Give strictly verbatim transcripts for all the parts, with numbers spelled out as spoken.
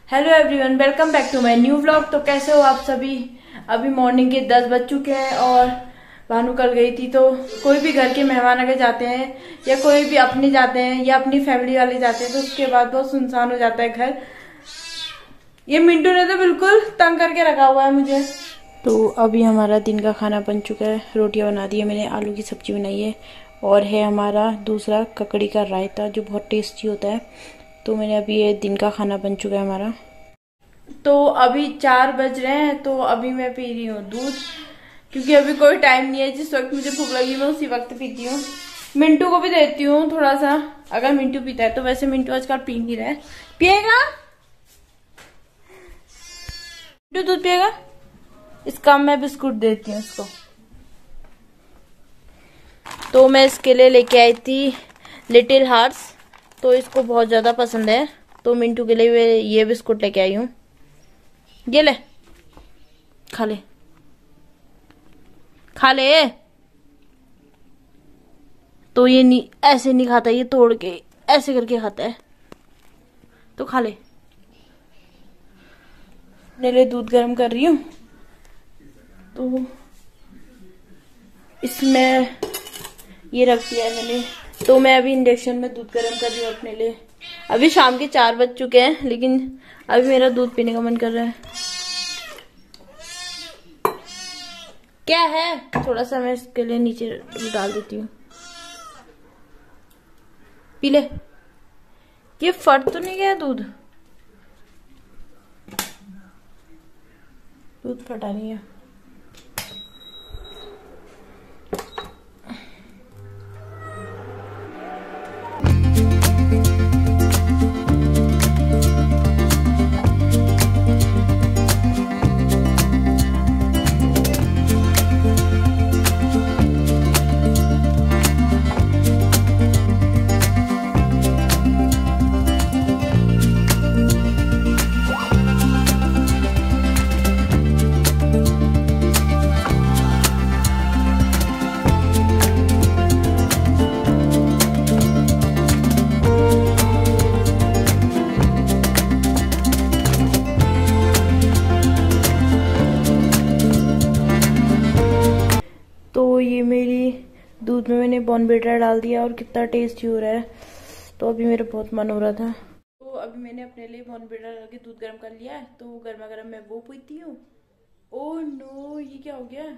Hello everyone, welcome back to my new vlog. तो कैसे हो आप सभी। अभी मॉर्निंग के दस बज चुके हैं और भानु कल गई थी। तो कोई भी घर के मेहमान अगर जाते हैं या कोई भी अपने जाते हैं या अपनी फैमिली वाले जाते हैं तो उसके बाद बहुत सुनसान हो जाता है घर। ये मिंटू ने तो बिल्कुल तंग करके रखा हुआ है मुझे। तो अभी हमारा दिन का खाना बन चुका है। रोटियां बना दी है मैंने, आलू की सब्जी बनाई है और है हमारा दूसरा ककड़ी का रायता जो बहुत टेस्टी होता है। तो मैंने अभी ये दिन का खाना बन चुका है हमारा। तो अभी चार बज रहे हैं तो अभी मैं पी रही हूँ दूध, क्योंकि अभी कोई टाइम नहीं है। जिस वक्त मुझे भूख लगी मैं उसी वक्त पीती हूँ। मिंटू को भी देती हूँ थोड़ा सा, अगर मिंटू पीता है तो। वैसे मिंटू आजकल पी नहीं रहा है। पिएगा मिंटू, दूध पिएगा। इसका मैं बिस्कुट देती हूँ इसको। तो मैं इसके लिए लेके आई थी लिटिल हार्ट्स, तो इसको बहुत ज्यादा पसंद है। तो मिंटू के लिए मैं ये बिस्कुट लेके आई हूँ। ये ले, खा ले खा ले। तो ये नहीं, ऐसे नहीं खाता, ये तोड़ के ऐसे करके खाता है। तो खा ले। अपने लिए दूध गर्म कर रही हूँ। तो इसमें ये रख दिया है मैंने। तो मैं अभी इंडक्शन में दूध गर्म कर रही हूँ अपने लिए। अभी शाम के चार बज चुके हैं लेकिन अभी मेरा दूध पीने का मन कर रहा है। क्या है, थोड़ा सा मैं इसके लिए नीचे डाल देती हूँ। पी ले। ये फट तो नहीं गया दूध? दूध फटा नहीं है। तो ये मेरी दूध में मैंने बॉर्नविटा डाल दिया और कितना टेस्टी हो रहा है। तो अभी मेरा बहुत मन हो रहा था। तो अभी मैंने अपने लिए बॉर्नविटा डाल के दूध गर्म कर लिया है। तो गर्मा गर्म मैं वो पीती हूँ। ओह नो, ये क्या हो गया?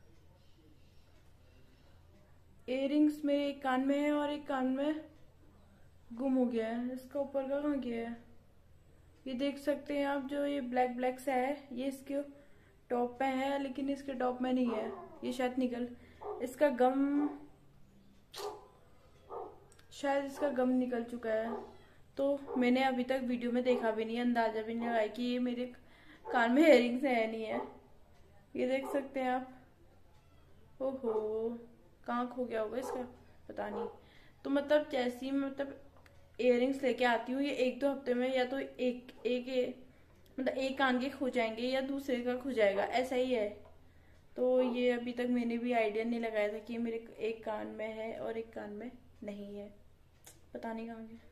इयररिंग्स मेरे एक कान में है और एक कान में गुम हो गया है। इसका ऊपर का कहाँ गया है? ये देख सकते हैं आप, जो ये ब्लैक ब्लैक सा है ये इसके टॉप पे है, लेकिन इसके टॉप में नहीं है। ये शायद निकल इसका गम शायद इसका गम निकल चुका है। तो मैंने अभी तक वीडियो में देखा भी नहीं, अंदाजा भी नहीं लगाया कि ये मेरे कान में इयररिंग्स है नहीं है। ये देख सकते हैं आप। ओहो, कहाँ खो गया होगा इसका, पता नहीं। तो मतलब जैसे ही मतलब इयररिंग्स लेके आती हूँ, ये एक दो हफ्ते में या तो एक एक, एक मतलब एक कान के खो जाएंगे या दूसरे का खो जाएगा, ऐसा ही है। तो ये अभी तक मैंने भी आइडिया नहीं लगाया था कि मेरे एक कान में है और एक कान में नहीं है, पता नहीं कहाँ गया।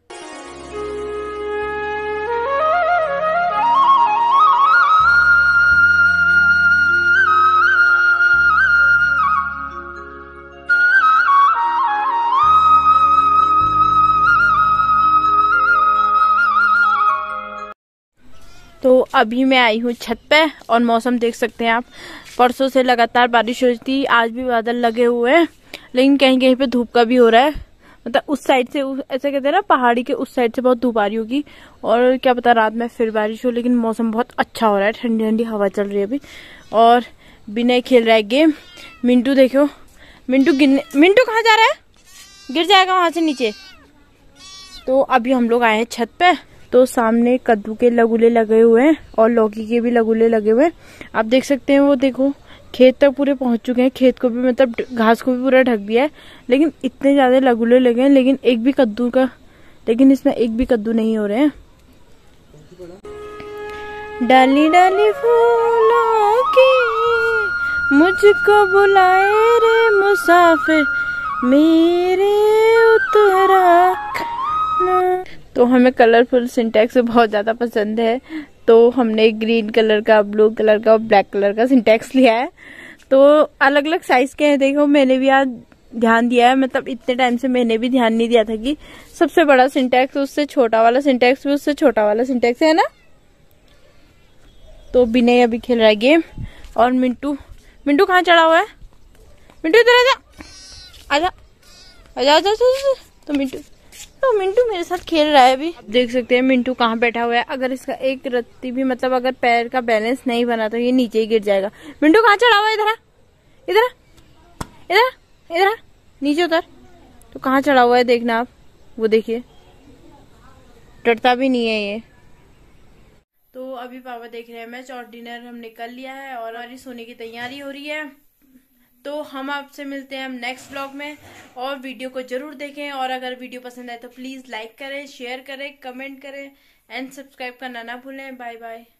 तो अभी मैं आई हूँ छत पे और मौसम देख सकते हैं आप। परसों से लगातार बारिश हो रही थी, आज भी बादल लगे हुए हैं, लेकिन कहीं कहीं पे धूप का भी हो रहा है। मतलब उस साइड से, ऐसे कहते हैं ना, पहाड़ी के उस साइड से बहुत धूप आ रही होगी और क्या पता रात में फिर बारिश हो। लेकिन मौसम बहुत अच्छा हो रहा है, ठंडी ठंडी हवा चल रही है अभी। और विनय खेल रहा है गेम। मिंटू देखो, मिंटू गिरने मिंटू कहाँ जा रहा है? गिर जाएगा वहां से नीचे। तो अभी हम लोग आए हैं छत पे। तो सामने कद्दू के लगुले लगे हुए हैं और लौकी के भी लगुले लगे हुए हैं। आप देख सकते हैं, वो देखो खेत तक पूरे पहुंच चुके हैं। खेत को भी मतलब घास को भी पूरा ढक दिया है, लेकिन इतने ज्यादा लगुले लगे हैं लेकिन एक भी कद्दू का लेकिन इसमें एक भी कद्दू नहीं हो रहे हैं। डाली डाली फूलों की मुझको बुलाए रे मुसाफिर मेरे उत्तराखंड। तो हमें कलरफुल सिंटेक्स बहुत ज़्यादा पसंद है, तो हमने ग्रीन कलर का, ब्लू कलर का और ब्लैक कलर का सिंटेक्स लिया है। तो अलग अलग साइज के हैं। देखो मैंने भी आज ध्यान दिया है, मतलब इतने टाइम से मैंने भी ध्यान नहीं दिया था कि सबसे बड़ा सिंटेक्स उससे छोटा वाला सिंटेक्स भी उससे छोटा वाला सिंटेक्स है ना। तो विनय अभी खेल रहा है गेम, और मिंटू मिंटू कहाँ चढ़ा हुआ है? मिंटू इधर आजा, आजा आजा आजा, आजा। तो मिंटू तो मिंटू मेरे साथ खेल रहा है अभी। आप देख सकते हैं मिंटू कहाँ बैठा हुआ है। अगर इसका एक रत्ती भी, मतलब अगर पैर का बैलेंस नहीं बना तो ये नीचे ही गिर जाएगा। मिंटू कहाँ चढ़ा हुआ है? इधर इधर इधर इधर नीचे उतर। तो कहाँ चढ़ा हुआ है देखना आप, वो देखिए, डरता भी नहीं है ये। तो अभी पापा देख रहे हैं मैच, और डिनर हमने कर लिया है और हमारी सोने की तैयारी हो रही है। तो हम आपसे मिलते हैं हम नेक्स्ट ब्लॉग में, और वीडियो को जरूर देखें, और अगर वीडियो पसंद आए तो प्लीज लाइक करें, शेयर करें, कमेंट करें एंड सब्सक्राइब करना ना भूलें। Bye bye.